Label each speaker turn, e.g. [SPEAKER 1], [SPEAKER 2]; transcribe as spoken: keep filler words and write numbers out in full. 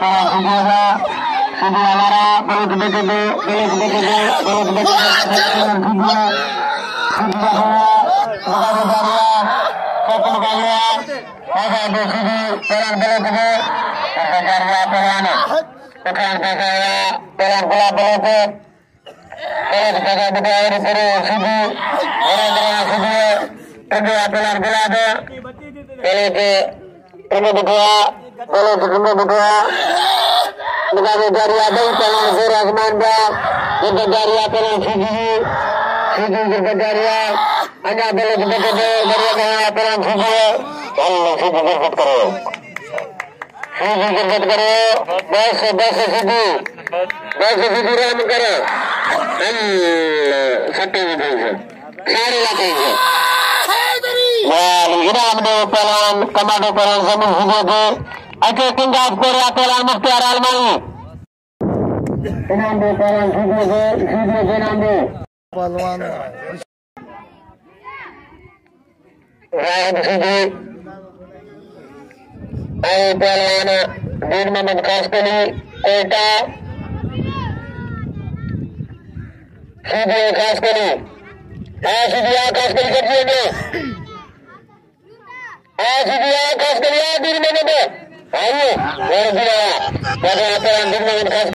[SPEAKER 1] हमारा बहुत देखे दे बहुत देखे दे बहुत देखे ऐसा दूसरी पेरान बोले थे पेरान पेरान पेरान बोला बोले थे पेरान जगह बताया सरे सीधी पेरान सीधी ट्रबे पेरान बोला दे पहले के ट्रबे बताया पहले के ट्रबे बताया लगावे दरिया दे पेरान से आसमान का ये दरिया पेरान सीधी सीधी के दरिया अन्य बोले थे दरिया का पेरान सीधी अल्लाह सीधी बरकत करो सीधी बरकत करो बस बस सीधी बस सीधी राम करो अल्लाह सत्य में भेजे सारे लाते हैं वाह इनाम दे पहलवान कमांडो पहलवान जमीन सीधे के अच्छे पंजाब कोरिया पहलवान मुख्तार आलमाई इनाम दे पहलवान सीधे के सीधे के नाम दे पहलवान राहत सीधे आई पहलवान वीर मोहम्मद खासकली कोयटा सीधे खासकली हाँ सीधे खासकली कर दिएंगे हाँ सीधे खासकली वीर मोहम्मद आइए और वीर मोहम्मद खास